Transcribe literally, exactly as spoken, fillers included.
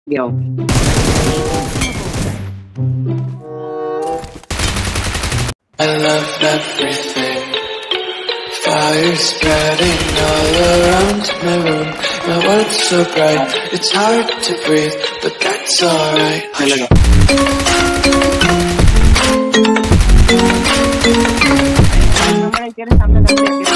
Yo. I love everything. Fire spreading all around my room. My world's so bright, it's hard to breathe, but that's alright. No me la quieres cambiar.